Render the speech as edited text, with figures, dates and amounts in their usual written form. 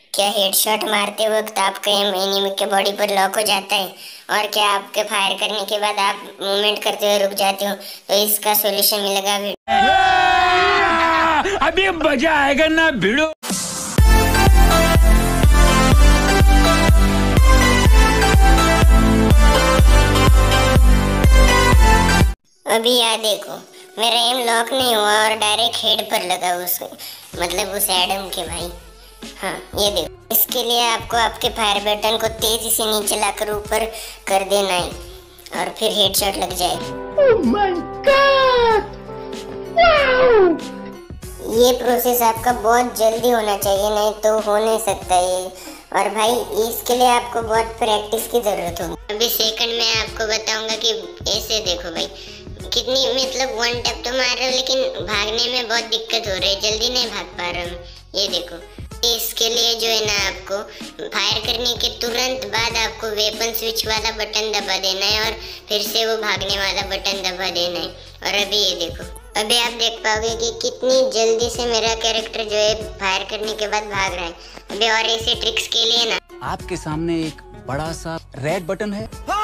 क्या हेडशॉट मारते वक्त आपके एनिमी के बॉडी पर लॉक हो जाता है? और क्या आपके फायर करने के बाद आप मूवमेंट करते हुए रुक जाते हो? तो इसका सॉल्यूशन मिलेगा अभी मजा आएगा ना भिड़ो। अभी यार देखो, मेरा एम लॉक नहीं हुआ और डायरेक्ट हेड पर लगा मतलब उस एडम के भाई। हाँ ये देखो, इसके लिए आपको आपके फायर बटन को तेजी से नीचे लाकर ऊपर कर देना है और फिर हेडशॉट लग जाएगा। Oh my God! वाओ! ये प्रोसेस आपका बहुत जल्दी होना चाहिए, नहीं तो हो नहीं सकता ये। और भाई इसके लिए आपको बहुत प्रैक्टिस की जरूरत होगी। अभी सेकंड में आपको बताऊंगा कि ऐसे देखो भाई, कितनी मतलब वन टैप तो मार रहा हूँ लेकिन भागने में बहुत दिक्कत हो रही है, जल्दी नहीं भाग पा रहा हूँ। ये देखो, इसके लिए जो है ना, आपको फायर करने के तुरंत बाद आपको वेपन स्विच वाला बटन दबा देना है और फिर से वो भागने वाला बटन दबा देना है। और अभी ये देखो, अभी आप देख पाओगे कि कितनी जल्दी से मेरा कैरेक्टर जो है फायर करने के बाद भाग रहा है। अभी और ऐसे ट्रिक्स के लिए ना आपके सामने एक बड़ा सा रेड बटन है।